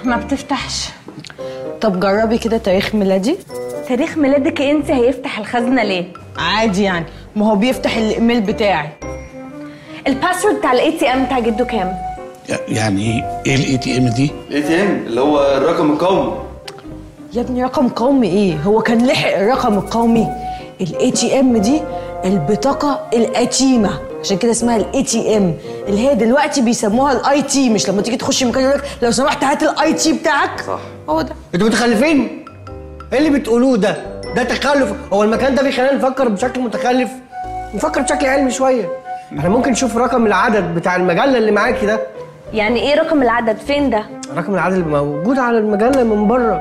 ما بتفتحش. طب جربي كده تاريخ ميلادي. تاريخ ميلادك انت هيفتح الخزنه ليه؟ عادي يعني، ما هو بيفتح الايميل بتاعي. الباسورد بتاع الاي تي ام بتاع جده كام؟ يعني ايه الاي تي ام دي؟ الاي تي ام اللي هو الرقم القومي. يا ابني رقم قومي ايه؟ هو كان لحق الرقم القومي؟ الاي تي ام دي البطاقه القديمه، عشان كده اسمها الاي تي ام، اللي هي دلوقتي بيسموها الاي تي. مش لما تيجي تخش مكان يقول لك لو سمحت هات الاي تي بتاعك؟ صح، هو ده. انتوا متخلفين؟ ايه اللي بتقولوه ده؟ ده تخلف. هو المكان ده بيخلينا نفكر بشكل متخلف؟ نفكر بشكل علمي شويه. احنا ممكن نشوف رقم العدد بتاع المجله اللي معاكي ده. يعني ايه رقم العدد؟ فين ده؟ رقم العدد اللي موجود على المجله من بره.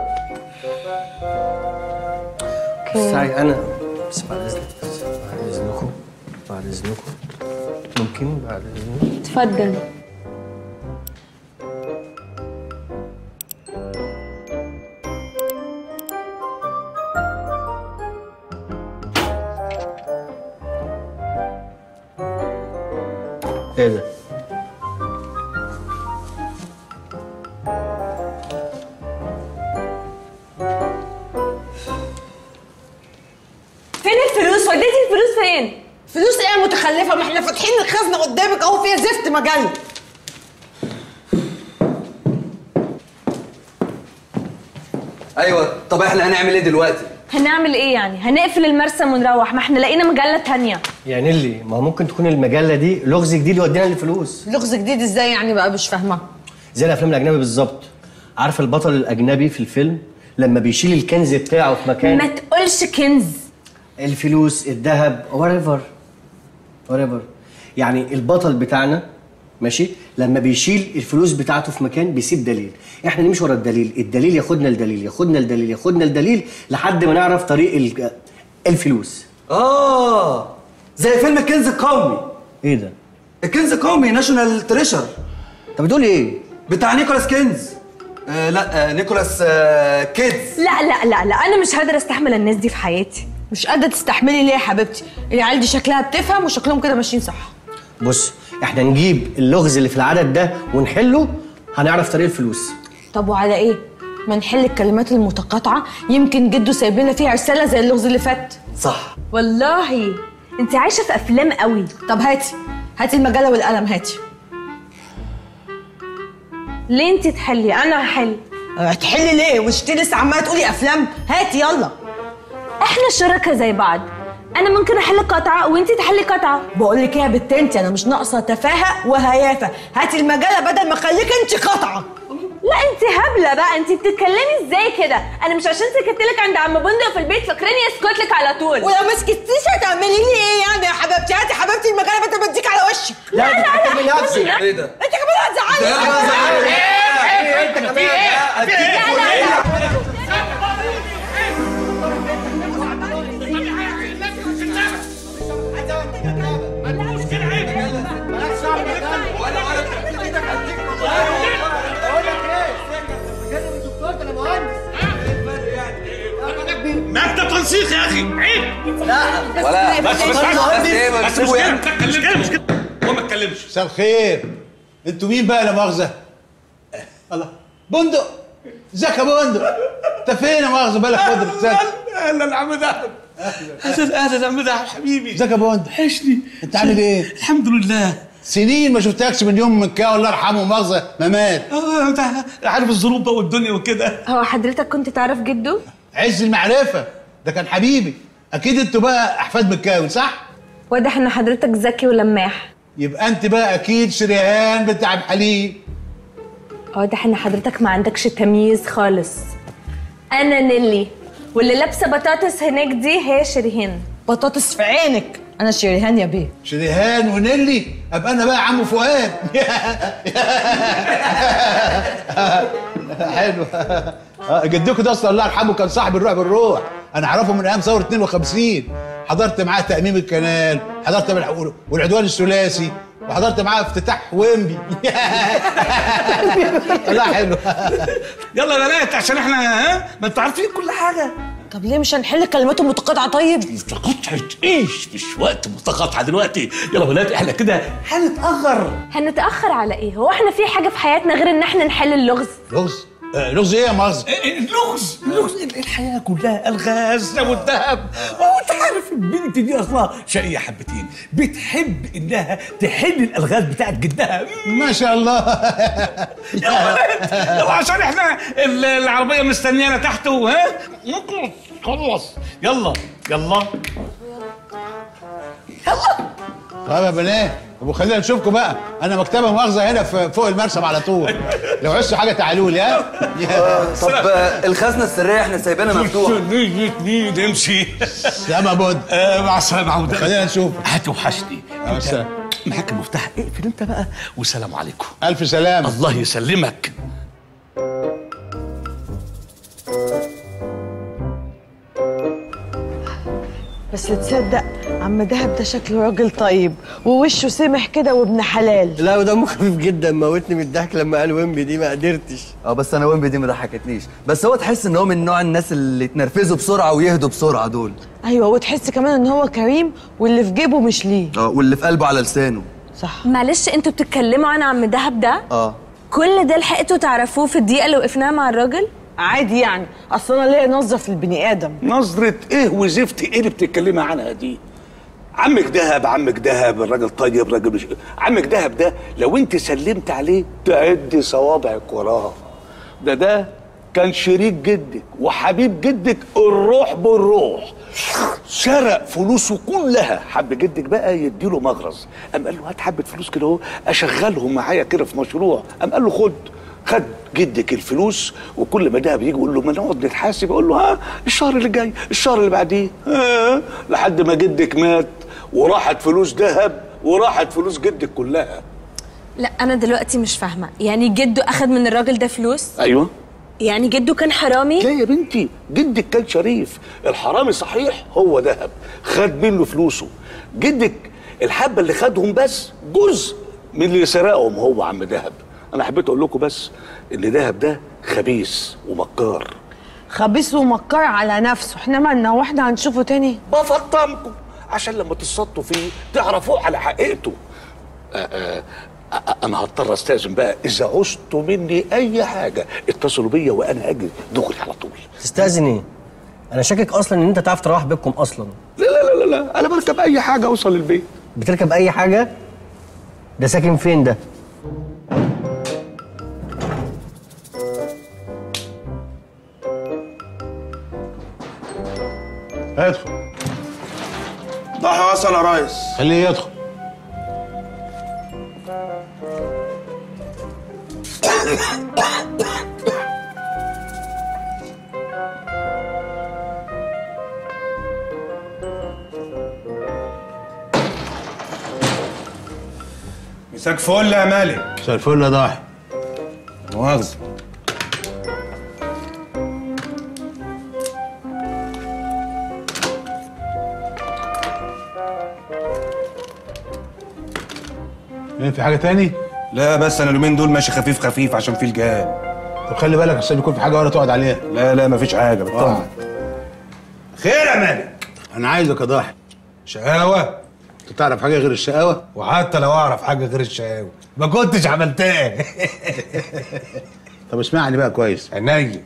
اوكي. انا بس بعد اذنكم بعد اذنكم ممكن بعد اذنكم. اتفضل. ايه ده؟ فين الفلوس؟ وديتي الفلوس فين؟ فلوس ايه يا متخلفه؟ ما احنا فاتحين الخزنه قدامك اهو، فيها زفت مجله. ايوه، طب احنا هنعمل ايه دلوقتي؟ هنعمل ايه يعني؟ هنقفل المرسم ونروح؟ ما احنا لقينا مجله تانية. يا نيلي، ما هو ممكن تكون المجله دي لغز جديد يودينا للفلوس. لغز جديد ازاي يعني بقى؟ مش فاهمه. زي الافلام الاجنبي بالظبط. عارف البطل الاجنبي في الفيلم لما بيشيل الكنز بتاعه في مكان؟ ما تقولش كنز. الفلوس، الذهب، whatever. يعني البطل بتاعنا ماشي لما بيشيل الفلوس بتاعته في مكان بيسيب دليل. احنا نمشي ورا الدليل، الدليل ياخدنا الدليل، ياخدنا الدليل، ياخدنا الدليل لحد ما نعرف طريق الفلوس. زي فيلم الكنز القومي. ايه ده؟ الكنز القومي، ناشونال تريشر. انت بتقول ايه؟ بتاع نيكولاس كينز. لا، نيكولاس كيدز. لا لا لا لا، انا مش قادره استحمل الناس دي في حياتي. مش قادره تستحملي ليه يا حبيبتي؟ العيال دي شكلها بتفهم وشكلهم كده ماشيين صح. بص، احنا نجيب اللغز اللي في العدد ده ونحله، هنعرف طريق الفلوس. طب وعلى ايه؟ ما نحل الكلمات المتقاطعه، يمكن جده سايب لنا فيها رساله زي اللغز اللي فات. صح والله انت عايشه في افلام قوي. طب هاتي المجله والقلم، هاتي. ليه انت تحلي؟ انا هحل. هتحلي ليه؟ مش انت لسه عماله تقولي افلام؟ هاتي يلا. احنا شركاء زي بعض، انا ممكن احل قطعه وانت تحلي قطعه. بقول لك ايه يا بت انت، انا مش ناقصه تفاهه وهيافه. هاتي المجله بدل ما اخليك انت قطعه. لا انت هبله بقى، انت بتتكلمي ازاي كده؟ انا مش عشان سكت لك عند عم بندق في البيت فاكراني اسكت لك على طول. ولو ما سكتيش هتعملي لي ايه يعني يا حبيبتي؟ هاتي حبيبتي المجله بدل ما اديك على وشي. لا لا لا نفسي. ايه ده؟ انت كمان هتزعلي. انت كمان. مكتب تنسيق يا اخي، عيب. لا ولا بس مش كده. هو ما اتكلمش. مساء الخير. انتوا مين بقى لا مؤاخذه؟ الله، بندق. ازيك يا بندق؟ انت فين يا مؤاخذه؟ بالك فتره. اهلا يا عم دهب. اهلا يا عم دهب حبيبي. ازيك يا بندق؟ وحشني. انت عامل ايه؟ الحمد لله. سنين ما شفتكش من يوم من كده، الله يرحمه مؤاخذه ما مات. عارف الظروف بقى والدنيا وكده. هو حضرتك كنت تعرف جده؟ عز المعرفه، ده كان حبيبي. اكيد انتوا بقى احفاد مكاوي صح؟ واضح ان حضرتك ذكي ولماح. يبقى انت بقى اكيد شريهان بتاع الحليب. واضح ان حضرتك ما عندكش تمييز خالص. انا نيلي، واللي لابسه بطاطس هناك دي هي شريهان. بطاطس في عينك، انا شريهان يا بيه. شريهان ونيلي، ابقى انا بقى عمو فؤاد. حلو. جدكم ده اصلا الله يرحمه كان صاحب الروح بالروح، انا اعرفه من ايام ثوره 52. حضرت معاه تأميم الكنال، حضرت والعدوان الثلاثي، وحضرت معاه افتتاح ويمبي. الله حلو. يلا يا بنات عشان احنا ما انتوا عارفين كل حاجه. طب ليه مش هنحل كلماته متقاطعه؟ طيب متقاطعه ايش؟ مش وقت متقاطعه دلوقتي. يلا بنات احنا كده هنتاخر. هنتاخر على ايه؟ هو احنا في حاجه في حياتنا غير ان احنا نحل اللغز؟ لغز؟ لغز ايه يا مؤاخذة؟ اللغز الحياه كلها الغاز والذهب. وانت عارف البنت دي اصلا شقيه حبتين، بتحب انها تحل الالغاز بتاعت جدها. ما شاء الله. يلا عشان احنا العربيه مستنيانا تحت. ها خلص. يلا يلا يلا. طيب يا بنات، طب خلينا نشوفكم بقى. انا مكتبه مؤاخذه هنا فوق المرسم على طول. لو عوزتوا حاجه تعالوا لي. ها طب الخزنه السريه احنا سايبينها مفتوحه. نمشي. سلام بود. مع السلامه عودة. خلينا نشوف. هتوحشني. معاك المفتاح، اقفل انت بقى والسلام عليكم. الف سلامه. الله يسلمك. بس تصدق عم دهب ده شكله راجل طيب ووشه سمح كده وابن حلال. لا ودمه خفيف جدا، موتني من الضحك لما قال ويمبي دي، ما قدرتش. بس انا ويمبي دي ما ضحكتنيش، بس هو تحس ان هو من نوع الناس اللي يتنرفزوا بسرعه ويهدوا بسرعه دول. ايوه، وتحس كمان ان هو كريم واللي في جيبه مش ليه. واللي في قلبه على لسانه. صح. معلش انتوا بتتكلموا عن عم دهب ده؟ كل ده لحقتوا تعرفوه في الدقيقه اللي وقفناها مع الراجل؟ عادي يعني، اصل انا ليا نظره في البني ادم. نظرة ايه وزفت ايه اللي بتتكلمي عنها دي؟ عمك دهب الراجل طيب، راجل مش عمك دهب ده لو انت سلمت عليه تعدي صوابعك وراه. ده كان شريك جدك وحبيب جدك الروح بالروح. سرق فلوسه كلها، حب جدك بقى يديله مغرز، قام قال له هات حبه فلوس كده اهو اشغلهم معايا كده في مشروع، قام قال له خد جدك الفلوس، وكل ما دهب يجي يقول له ما نقعد نتحاسب، يقول له ها الشهر اللي جاي الشهر اللي بعديه، لحد ما جدك مات وراحت فلوس دهب وراحت فلوس جدك كلها. لا انا دلوقتي مش فاهمه، يعني جده اخد من الراجل ده فلوس؟ ايوه. يعني جده كان حرامي؟ لا يا بنتي، جدك كان شريف. الحرامي صحيح هو دهب، خد منه فلوسه. جدك الحبه اللي خدهم بس جزء من اللي سرقهم هو عم دهب. انا حبيت اقول لكم بس ان دهب ده خبيث ومكار. خبيث ومكار على نفسه، احنا مالنا واحنا هنشوفه تاني؟ بفطمكم عشان لما تصطوا فيه تعرفوه على حقيقته. انا هضطر استاذن بقى، اذا عوزتوا مني اي حاجه اتصلوا بيا وانا اجي دغري على طول. تستأذن ايه؟ انا شاكك اصلا ان انت تعرف تروح بيتكم اصلا. لا لا لا لا، انا بركب اي حاجه اوصل البيت. بتركب اي حاجه؟ ده ساكن فين ده؟ ادخل. ضحى وصل يا ريس. خليه يدخل. مساك فل يا مالك. مساء الفل يا ضاحي. مؤاخذة. ايه، في حاجه تاني؟ لا بس انا اليومين دول ماشي خفيف خفيف عشان في الجهاد. طب خلي بالك عشان يكون في حاجه ولا تقعد عليها. لا مفيش حاجه، بطمن. خير يا مالك. انا عايزك يا ضاحي. شقاوه؟ انت تعرف حاجه غير الشقاوه؟ وحتى لو اعرف حاجه غير الشقاوه ما كنتش عملتها. طب اسمعني بقى كويس. عينيا.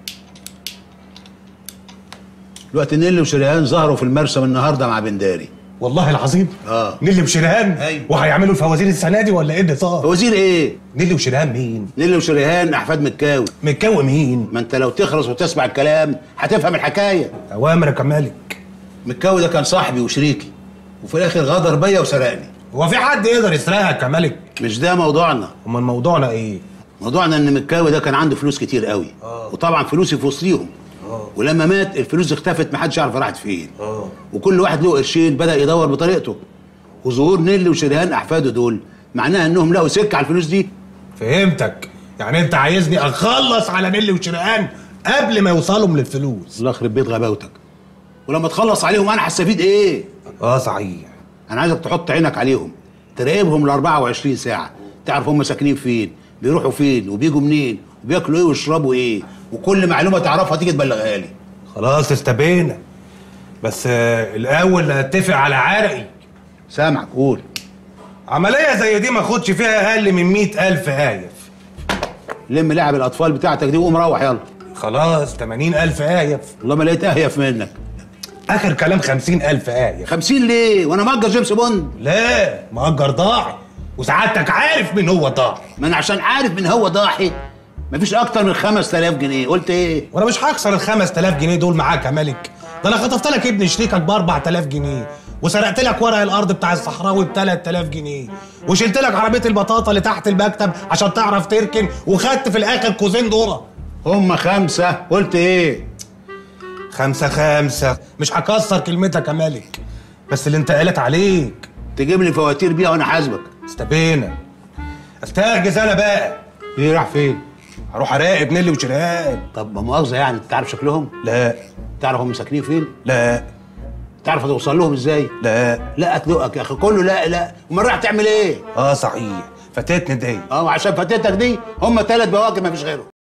دلوقتي نيلي وشريهان ظهروا في المرسم النهارده مع بنداري. والله العظيم؟ نيلي وشريهان؟ ايوه. وهيعملوا الفوازير السنه دي ولا ايه اللي صار؟ وزير ايه؟ نيلي وشريهان مين؟ نيلي وشريهان احفاد مكاوي. مكاوي مين؟ ما انت لو تخلص وتسمع الكلام هتفهم الحكايه. اوامرك يا مالك. مكاوي ده كان صاحبي وشريكي، وفي الاخر غدر بيا وسرقني. هو في حد يقدر يسرقك يا مالك؟ مش ده موضوعنا. امال موضوعنا ايه؟ موضوعنا ان مكاوي ده كان عنده فلوس كتير قوي. وطبعا فلوسي في وسطيهم. ولما مات الفلوس اختفت، محدش يعرف راحت فين. وكل واحد له قرشين بدا يدور بطريقته. وظهور نيلي وشريهان احفاده دول معناها انهم لقوا سكه على الفلوس دي. فهمتك، يعني انت عايزني اخلص على نيلي وشريهان قبل ما يوصلهم للفلوس. الله يخرب بيت غباوتك. ولما تخلص عليهم انا هستفيد ايه؟ صحيح. انا عايزك تحط عينك عليهم، تراقبهم ال 24 ساعه، تعرف هم ساكنين فين، بيروحوا فين وبيجوا منين وبياكلوا ايه ويشربوا ايه، وكل معلومه تعرفها تيجي تبلغها لي. خلاص استبينا، بس الاول اتفق على عرقي. سامعك، قول. عمليه زي دي ما اخدش فيها اقل من 100,000 آيف. لم لعب الاطفال بتاعتك دي وقوم روح يلا. خلاص 80,000 آية. والله ما لقيت اهيف منك. آخر كلام 50,000 آية. 50 ليه؟ وانا مأجر جيمس بوند؟ لا مأجر ضاحي، وسعادتك عارف مين هو ضاحي. ما انا عشان عارف من هو ضاحي مفيش اكتر من 5000 جنيه، قلت ايه؟ وانا مش هكسر ال 5000 جنيه دول معاك يا ملك. ده انا خطفت لك ابن شريكك ب 4000 جنيه، وسرقت لك ورق الارض بتاع الصحراوي ب 3000 جنيه، وشلت لك عربيه البطاطا اللي تحت المكتب عشان تعرف تركن، وخدت في الاخر كوزين ذره. هم 5، قلت ايه؟ 5 مش هكسر كلمتك يا ملك، بس اللي انت قالت عليك. تجيب لي فواتير بيها وانا حاسبك. استبينا. استهجز انا بقى. ايه راح فين؟ هروح اراقب نيلي وشريهان. طب مؤاخذة يعني، انت تعرف شكلهم؟ لا. تعرف هم ساكنين فين؟ لا. تعرف توصل لهم ازاي؟ لا. لا اتلقك يا اخي، كله لا لا، امال رايح تعمل ايه؟ صحيح، فاتتني دي. عشان فاتتك دي هم 3 بواكب ما فيش غيرهم.